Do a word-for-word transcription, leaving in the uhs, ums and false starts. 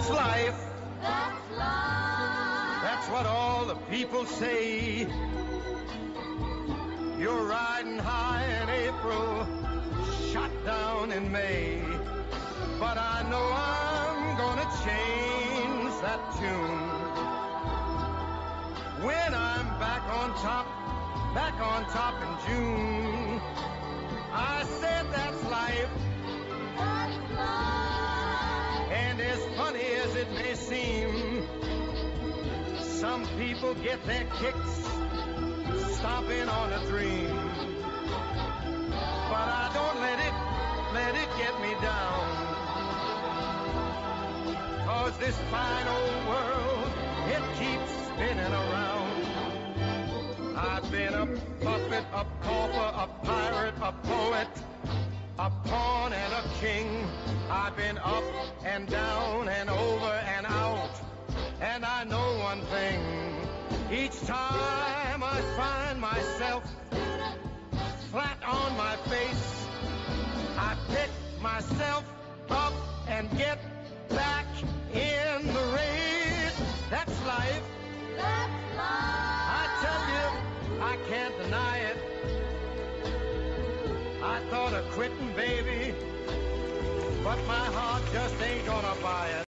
life. That's life. That's what all the people say. You're riding high in April, shot down in May. But I know I'm gonna change that tune when I'm back on top, back on top in June. I said that's life. That's life. And as funny as it may seem, some people get their kicks stomping on a dream. But I don't let it, let it get me down. 'Cause this fine old world, it keeps spinning around. I've been a puppet, a pauper, a pirate, a poet, a pawn and a king. I've been up and down and over and out. And I know one thing, each time I find myself flat on my face, I pick myself up and get back in the race. That's life. That's life. I tell you, I can't deny it. I thought of quitting, baby, but my heart just ain't gonna buy it.